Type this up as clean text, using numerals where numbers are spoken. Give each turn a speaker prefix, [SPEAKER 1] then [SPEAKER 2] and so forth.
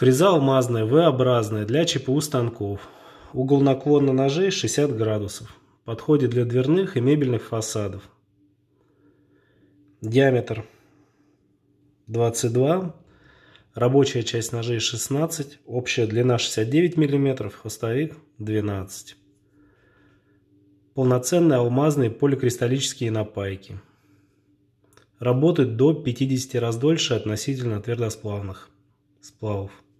[SPEAKER 1] Фреза алмазная, V-образная для ЧПУ станков. Угол наклона ножей 60 градусов. Подходит для дверных и мебельных фасадов. Диаметр 22. Рабочая часть ножей 16. Общая длина 69 мм. Хвостовик 12. Полноценные алмазные поликристаллические напайки. Работают до 50 раз дольше относительно твердосплавных сплавов.